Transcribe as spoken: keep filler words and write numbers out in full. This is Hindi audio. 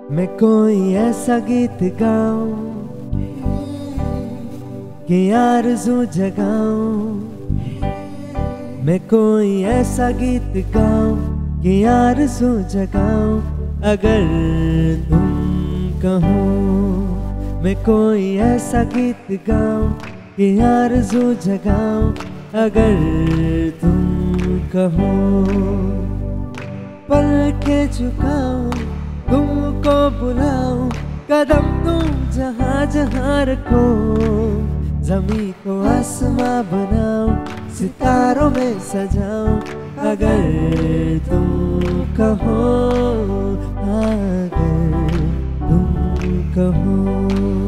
मैं कोई ऐसा गीत गाऊं कि आरज़ू जगाऊं। मैं कोई ऐसा गीत गाऊं कि आरज़ू जगाऊं। अगर तुम कहो मैं कोई ऐसा गीत गाऊं कि आरज़ू जगाऊं। अगर तुम कहो पलकें झुकाऊं, तुमको बुलाऊं, कदम तुम जहां जहां रखो। ज़मीं को आसमां बनाऊं, सितारों में सजाऊं। अगर तुम कहो, अगर तुम कहो।